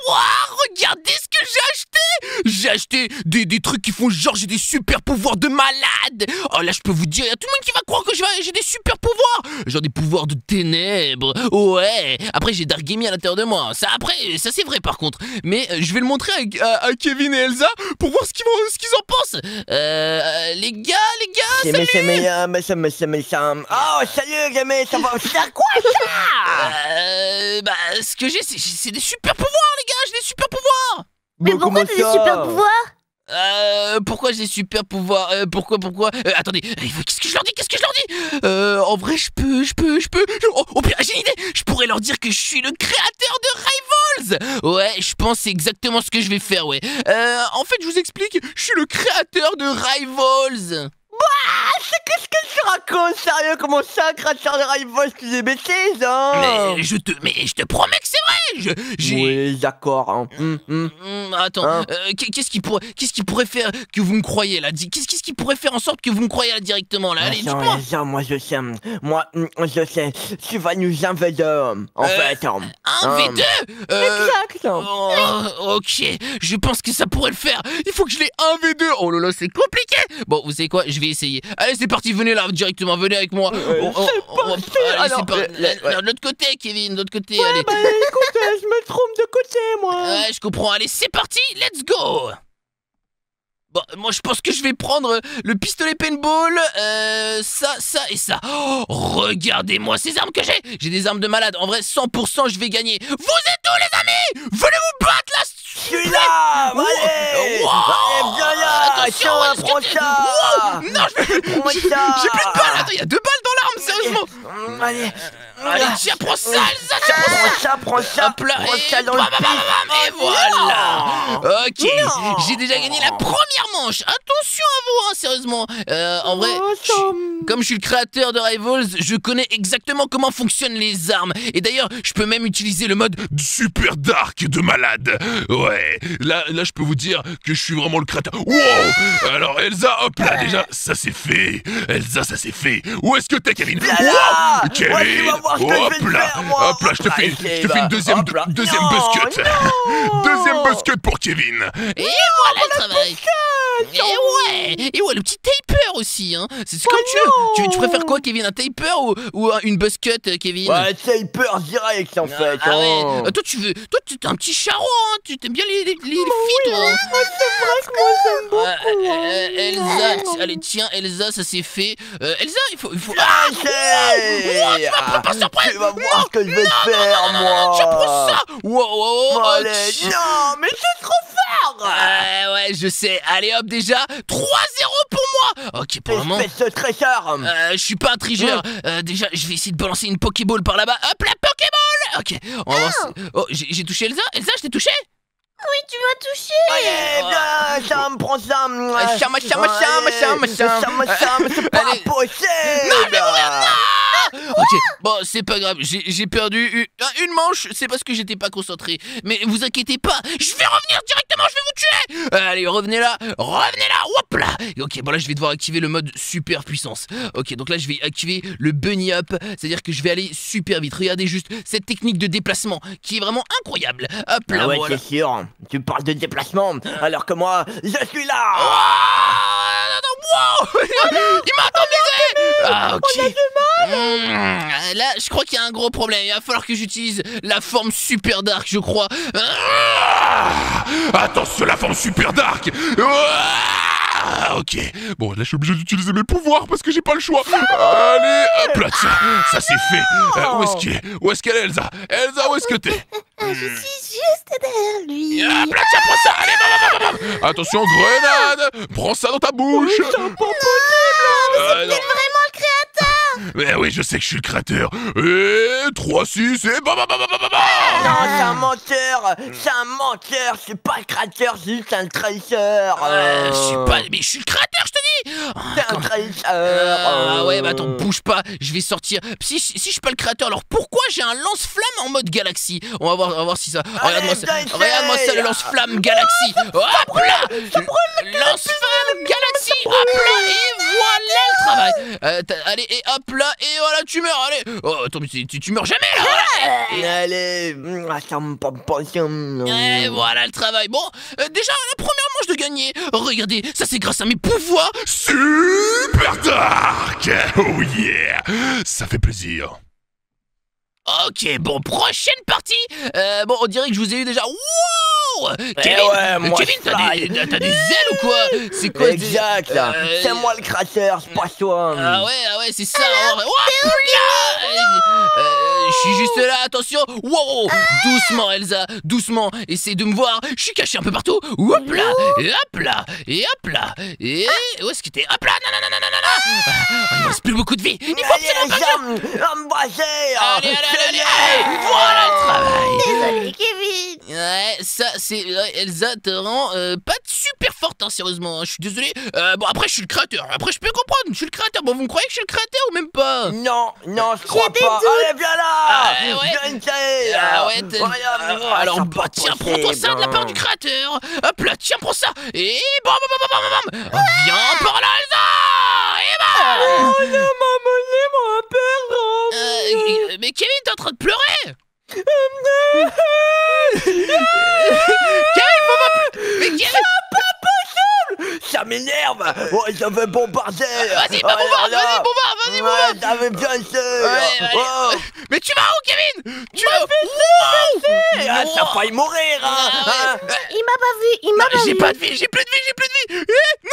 Wouah, regardez ce que j'ai acheté! J'ai acheté des trucs qui font genre j'ai des super pouvoirs de malade! Oh là, je peux vous dire, il y a tout le monde qui va croire que j'ai des super pouvoirs! Genre des pouvoirs de ténèbres, ouais! Après, j'ai Dark-Gaming à l'intérieur de moi. Ça, après, ça c'est vrai par contre. Mais je vais le montrer à Kevin et Elsa pour voir ce qu'ils en pensent. Les gars, salut! Oh, salut, gamin, ça va faire quoi ça? Bah, ce que j'ai, c'est des super pouvoirs, les gars! J'ai des super pouvoirs! Mais pourquoi t'as des super pouvoirs? Pourquoi j'ai des super pouvoirs? Pourquoi? Attendez, qu'est-ce que je leur dis? En vrai, je peux. Oh, pire, j'ai une idée! Je pourrais leur dire que je suis le créateur de Rivals! Ouais, je pense que c'est exactement ce que je vais faire, ouais. En fait, je vous explique, je suis le créateur de Rivals! Qu'est-ce que tu racontes, sérieux? Comment ça, créateur de Rivals, tu des bêtises, hein? Mais je te promets que c'est vrai! Oui, d'accord, hein. Attends, Hein? qu'est-ce qui pourrait faire que vous me croyez là? Qu'est-ce qui pourrait faire en sorte que vous me croyez là directement là? Allez, dites-moi! Moi je sais. Moi, je sais. Tu vas nous invader, en fait. Un V2? Exact. Ok, je pense que ça pourrait le faire. Il faut que je l'ai 1v2. Oh là là, c'est compliqué. Bon, vous savez quoi? Je vais essayer. Allez, c'est parti, venez là directement, venez avec moi. Allez, c'est parti. De l'autre côté, Kevin, de l'autre côté. Allez. Bah écoute, je me trompe de côté, moi. Ouais, je comprends. Allez, c'est parti, let's go. Bon, moi je pense que je vais prendre le pistolet paintball, ça et ça. Oh, regardez-moi ces armes que j'ai. J'ai des armes de malade. En vrai, 100% je vais gagner. Vous êtes où les amis? Venez vous battre là. Je suis là. Allez, allez, viens là. Attention, prends ça. Non, j'ai plus de balles. Attends, il y a 2 balles dans l'arme, sérieusement. Allez, tiens, prends ça, Elsa, tiens, Prends ça. Hop là, Prends ça dans le et voilà. Ok, j'ai déjà gagné la première manche. Attention à vous, hein, sérieusement. En vrai, comme je suis le créateur de Rivals, je connais exactement comment fonctionnent les armes. Et d'ailleurs, je peux même utiliser le mode super dark de malade. Ouais, là, je peux vous dire que je suis vraiment le créateur. Wow. Alors, Elsa, hop là, déjà, ça c'est fait. Elsa, ça c'est fait. Où est-ce que t'es, Kevin? Wow. Kevin, hop là, je te fais une deuxième buzzcut. Deuxième buzzcut pour Kevin. Et voilà le travail. Et ouais, le petit taper aussi, hein. C'est comme tu veux. Tu préfères quoi, Kevin? Un taper ou une buzzcut, Kevin? Ouais, taper direct en fait. Ah ouais. Toi, t'es un petit charron, hein. Tu t'aimes bien les filles, toi. C'est vrai que moi j'aime beaucoup. Elsa, allez, tiens, Elsa, ça c'est fait. Elsa, il faut. Tu vas pas surprise. Tu vas voir ce que je vais te faire, moi. Tiens, prends ça. Wow. Allez, non, mais c'est trop fort. Ouais, je sais. Allez, hop, déjà 3-0 pour moi. Ok, pour le moment. Espèce de tricheur. Je suis pas un tricheur. Déjà, je vais essayer de balancer une Pokéball par là-bas. Hop, la Pokéball. Ok, on va voir. Oh, j'ai touché Elsa. Elsa, je t'ai touché? Oui, tu m'as touché. Allez, viens, ça me prend ça. Machin. C'est pas possible. Non, je vais mourir, non. Ok, bon, c'est pas grave, j'ai perdu une manche, c'est parce que j'étais pas concentré. Mais vous inquiétez pas, je vais revenir directement, je vais vous tuer. Allez, revenez là, hop là. Ok, bon là je vais devoir activer le mode super puissance. Ok, donc là je vais activer le bunny up, c'est-à-dire que je vais aller super vite. Regardez juste cette technique de déplacement qui est vraiment incroyable. Hop là, ouais, voilà. c'est sûr, tu parles de déplacement, alors que moi, je suis là. Wow. Il m'a atomisé. Ah, ok. Là, je crois qu'il y a un gros problème. Il va falloir que j'utilise la forme super dark, je crois. Attention, la forme super dark. Ok. Bon, là, je suis obligé d'utiliser mes pouvoirs parce que j'ai pas le choix. Allez, hop là, tiens. Ça, c'est fait. Où est-ce qu'elle est, Elsa? Elsa, où est-ce que t'es? Je suis juste derrière lui. Hop là, tiens, prends ça. Allez, attention, grenade. Prends ça dans ta bouche. C'est vraiment le créateur. Mais oui, je sais que je suis le créateur. Et 3-6 et Non, c'est un menteur. C'est pas le créateur, c'est juste un traiteur. Je suis pas... Mais je suis le créateur, je te dis. C'est un traiteur. Ah ouais, bah attends, bouge pas. Je vais sortir. Si je suis pas le créateur, alors pourquoi j'ai un lance-flamme en mode galaxie? On va voir si ça... Regarde-moi ça, le lance-flamme galaxie. Hop là. Lance-flamme galaxie. Hop là. Et voilà le travail. Allez, et hop là. là, et voilà, tu meurs, allez. Oh, attends, mais tu meurs jamais, là, voilà. Allez, ça me passe. Et voilà le travail. Bon, déjà, la première manche de gagner. Regardez, ça c'est grâce à mes pouvoirs. Super Dark. Oh yeah, ça fait plaisir. Ok, bon, prochaine partie. Bon, on dirait que je vous ai eu déjà. Wow, Kevin, ouais, moi, Kevin, t'as des ailes ou quoi? C'est quoi? Exact, c'est moi le créateur, c'est pas toi. Ah ouais, c'est ça. Je suis juste là, attention. Wow, doucement, Elsa, doucement. Essaye de me voir. Je suis caché un peu partout. Hop là, et hop là, et hop là. Et où est-ce que t'es? Hop là, non. Il me reste plus beaucoup de vie. Il faut absolument pas que... Allez, voilà le travail. Désolé, Kevin. Ouais, ça c'est... Elsa te rend pas super forte, hein, sérieusement, hein, je suis désolé. Bon, après je suis le créateur, après je peux comprendre, je suis le créateur. Bon, vous me croyez que je suis le créateur ou même pas? Non, je crois pas. Allez, viens là. Ouais. Alors, bah, tiens, prends-toi ça de la part du créateur. Hop là, tiens, prends ça. Et bam. Viens par là, Elsa. Et bam. Oh non, maman, j'ai peur. Mais Kevin, t'es en train de pleurer. Mais Kevin, ça m'énerve. Oh, je veux bombarder. Vas-y, bombarde. Ouais, j'avais bien sûr. Ouais. Mais tu vas où, Kevin? Tu vas où? Ça a failli mourir, hein. Il m'a pas vu, il m'a pas vu. J'ai pas de vie, j'ai plus de vie.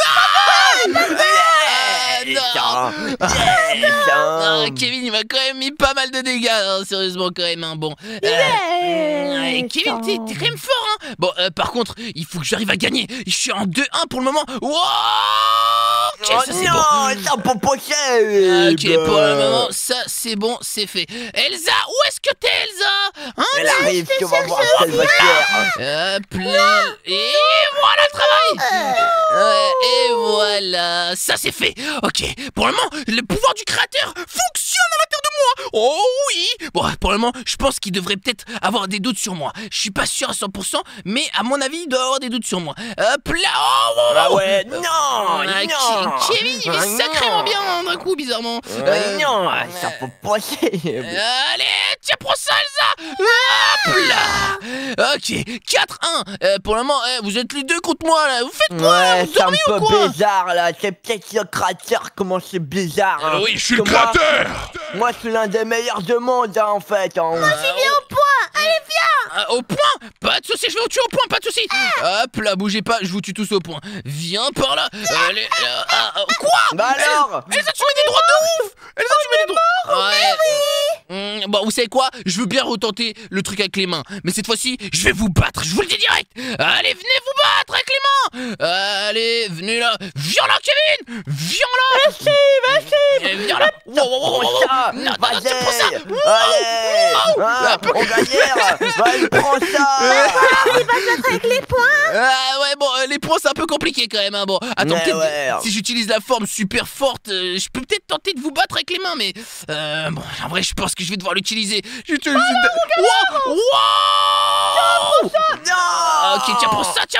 Non, Kevin, il m'a quand même mis pas mal de dégâts, hein, sérieusement quand même, hein. Bon. Kevin, t'es quand même fort, hein. Bon, par contre, il faut que j'arrive à gagner. Je suis en 2-1 pour le moment. Wow. Ok, ça c'est bon. Ça peut pas possible. Ok, pour le moment, ça c'est bon, c'est fait. Elsa, où est-ce que t'es, Elsa? Hein, Elle arrive, tu vas voir ce qu'elle va faire. Hop là. Et voilà le travail. Et voilà, ça c'est fait. Ok, pour le moment, le pouvoir du créateur fonctionne à l'intérieur de moi. Oh oui. Bon, pour le moment, je pense qu'il devrait peut-être avoir des doutes sur moi. Je suis pas sûr à 100%, mais à mon avis, il doit avoir des doutes sur moi. Hop là. Ah ouais, non. Kevin, il vit sacrément bien d'un coup, bizarrement. Non, ça peut pas possible. Allez, tiens, prends ça, Elsa. Hop là. Ok, 4-1. Pour le moment, vous êtes les deux contre moi, là. Vous faites quoi? Ouais, Vous c'est un dormez ou peu quoi? bizarre, là. C'est peut-être le créateur, comment c'est bizarre. Hein. Oui, je suis le Que moi- créateur. Moi, je suis l'un des meilleurs du monde, hein, en fait. Hein. Viens au point. Allez, viens. Au point. Pas de soucis, je vais vous tuer au point, pas de soucis. Hop là, bougez pas, je vous tue tous au point. Viens par là. Allez, quoi? Bah alors Elsa, tu mets des droits de ouf. Elsa, tu mets des droits. Ouais. Bon, vous savez quoi? Je veux bien retenter le truc avec les mains. Mais cette fois-ci, je vais vous battre, je vous le dis direct. Allez, venez vous battre avec les mains. Allez, venez là. Viens là, Kevin. Viens là. Vas-y. Viens là. Prends ça. Non, Vas-y. tu prends ça. Allez. Hein, on gagnera. Vas-y, prends ça. Il va se battre avec les poings. Ouais, bon, les points c'est un peu compliqué quand même, hein. Bon, attends, Mais peut-être ouais. si j'utilise la forme super forte, je peux peut-être tenter de vous battre avec les mains, mais bon, en vrai, je pense que je vais devoir l'utiliser. J'utilise une... Wow. Non. Ok, tiens, prends ça.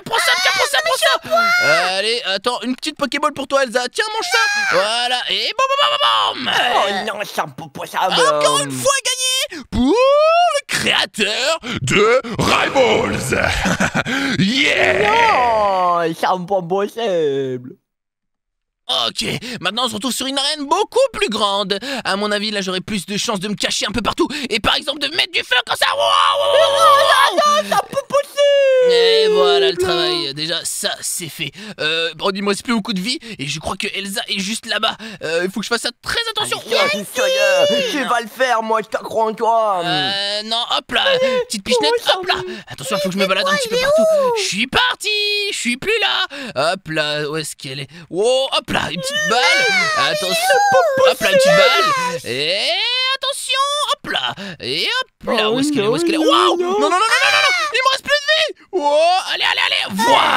Allez, attends, une petite Pokéball pour toi, Elsa. Tiens, mange ça. Voilà, et bam. Oh non, ça peut pas ça. Encore une fois gagné pour le créateur. De Rivals. Yeah. Non, ça me pas possible. Ok, maintenant on se retrouve sur une arène beaucoup plus grande. À mon avis, là j'aurai plus de chances de me cacher un peu partout. Et par exemple de mettre du feu comme ça. Ça peut possible. Et voilà le travail. Déjà, ça c'est fait. Bon, il me reste plus beaucoup de vie. Et je crois que Elsa est juste là-bas. Il faut que je fasse ça très attention. Tu vas le faire, moi je te crois en toi. Non, hop là. Petite pichenette, hop là. Attention, il faut que je me balade un petit peu partout. Je suis parti. Je suis plus là. Hop là, où est-ce qu'elle est? Wow, hop là. Une petite balle. Attention. Hop là, une petite balle. Et attention. Hop là. Et hop là. Où est-ce qu'elle est? Waouh. Non. Il me reste plus de vie. Wow. Allez. Voilà.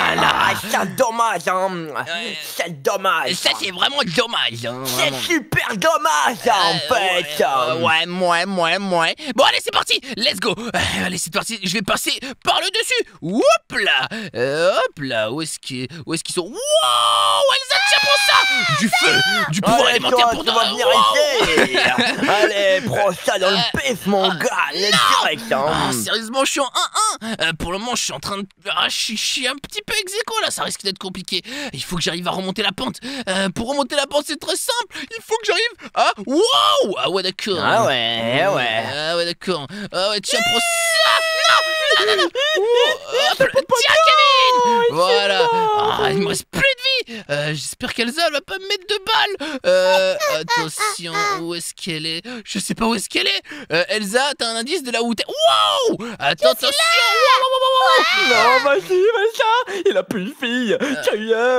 c'est dommage, hein. C'est dommage. Ça, c'est vraiment dommage. Hein, c'est super dommage, en fait. Ouais. Bon, allez, c'est parti. Let's go. Allez, c'est parti. Je vais passer par le dessus. Hop là. Où est-ce qu'ils sont? Wow, Elsa, tiens, prends ça. Du feu, du pouvoir élémentaire pour toi. Venir ici. Allez, prends ça dans le pif, mon gars. Direct, hein. Sérieusement, je suis en 1-1. Pour le moment, je suis en train de... je suis un petit peu ex-aequo, là. Ça risque d'être compliqué. Il faut que j'arrive à remonter la pente. Pour remonter la pente, c'est très simple. Il faut que j'arrive à... Wow. Ah ouais, d'accord. Ah ouais. Ah ouais, d'accord. Ah ouais, tiens, prends ça. Non. Tiens, Kevin. Voilà. Il me reste plus de vie. J'espère qu'Elsa, elle va pas me mettre de balles. Attention, où est-ce qu'elle est? Je sais pas où est-ce qu'elle est. Elsa, t'as un indice de là où t'es? Wow. Attends, attention. Non, vas-y, il a plus de fille. Ça y est.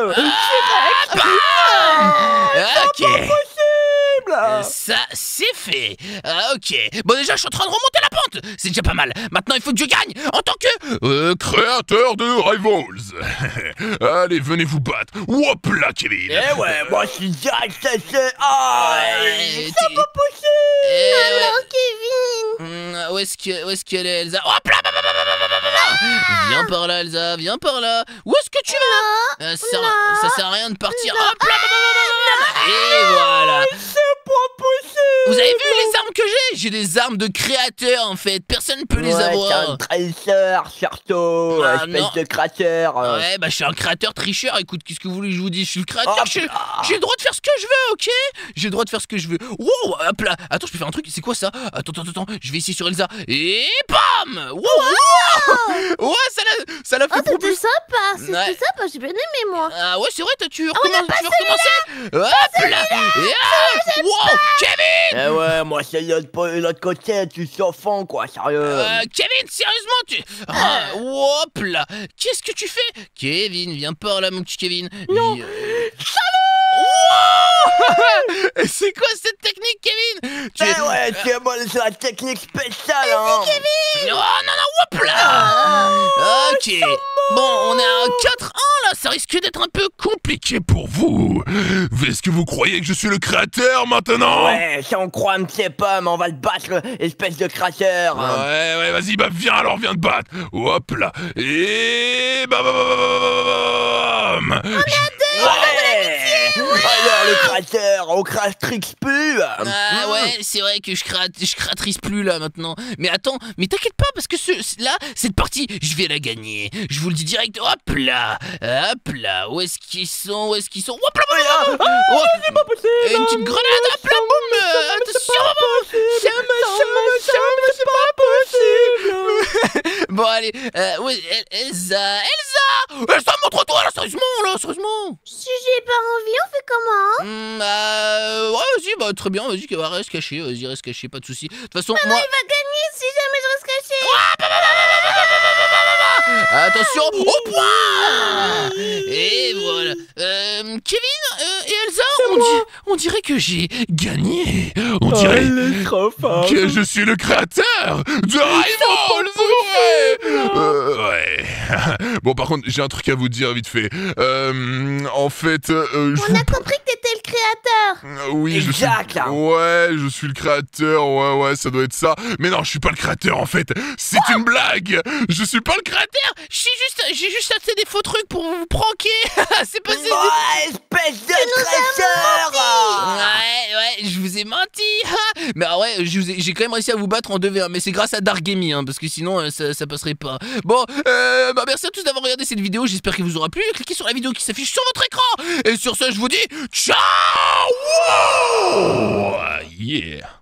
Ok. Ça, c'est fait. Ok. Bon, déjà, je suis en train de remonter la pente. C'est déjà pas mal. Maintenant, il faut que je gagne en tant que... créateur de Rivals. Allez, venez vous battre. Hop là, Kevin. Eh ouais, moi, je suis direct, c'est... c'est pas possible. Non, Kevin. Où est-ce qu'elle est, Elsa? Hop là. Viens par là, Elsa. Viens par là. Où est-ce que tu vas? Ça sert à rien de partir. Hop là. Et voilà. C'est pas possible. Vous avez vu les armes que j'ai? J'ai des armes de créateur en fait. Personne ne peut les avoir. C'est un traiteur, surtout. Espèce de créateur. Ouais, bah je suis un créateur tricheur. Écoute, qu'est-ce que vous voulez que je vous dise? Je suis le créateur. J'ai le droit de faire ce que je veux, ok? J'ai le droit de faire ce que je veux. Wow, hop là. Attends, je peux faire un truc. C'est quoi ça? Attends. Je vais essayer sur Elsa. Et bam! Wow! Ouais, ça l'a fait C'était sympa. Ouais. C'était sympa. J'ai bien aimé, moi. Ah ouais, c'est vrai, tu veux recommencer? Hop là! Wow! Kevin! Eh ouais, moi c'est l'autre côté, tu suis au fond, quoi, sérieux. Kevin, sérieusement, hop là! Qu'est-ce que tu fais? Kevin, viens par là, mon petit Kevin. Non. Et c'est quoi cette technique, Kevin? Ouais, c'est la technique spéciale, hein. Non, hop là! Ok. Bon, on est à 4-1 là, ça risque d'être un peu compliqué pour vous. Est-ce que vous croyez que je suis le créateur maintenant? Ouais, si on croit un petit peu, mais on va le battre, espèce de créateur. Ouais, vas-y, viens te battre. Hop là. Et bam. Alors le créateur, on cratrix plus. Ah ouais, c'est vrai que je cratrise plus là maintenant. Mais attends, mais t'inquiète pas parce que cette partie, je vais la gagner. Je vous le dis direct. Hop là. Où est-ce qu'ils sont? Hop là. C'est pas possible. Et une petite grenade. Hop là, boum. Attention. C'est pas possible. Bon allez, Elsa, montre-toi là, sérieusement. Si j'ai pas envie, on fait comment? Ouais, vas-y, très bien, vas-y, reste caché, pas de soucis. De toute façon, moi... Il va gagner si jamais je reste caché. Attention, au point. Et voilà. Kevin et Elsa, on dirait que j'ai gagné. On dirait que je suis le créateur de Rivals. Ouais. Bon, par contre, j'ai un truc à vous dire vite fait. En fait, On a compris que t'étais le créateur. Oui, exact. Ouais, je suis le créateur. Ouais, ça doit être ça. Mais non, je suis pas le créateur en fait. C'est une blague. Je suis pas le créateur. J'ai juste acheté des faux trucs pour vous pranker. C'est pas ça. Espèce de traiteur. Ouais, je vous ai menti. Mais ouais, j'ai quand même réussi à vous battre en 2v1. Mais c'est grâce à Dargamy, hein, parce que sinon ça passerait pas. Bon, merci à tous d'avoir regardé cette vidéo. J'espère qu'elle vous aura plu. Cliquez sur la vidéo qui s'affiche sur votre écran. Et sur ce, je vous dis ciao. Wow. Yeah.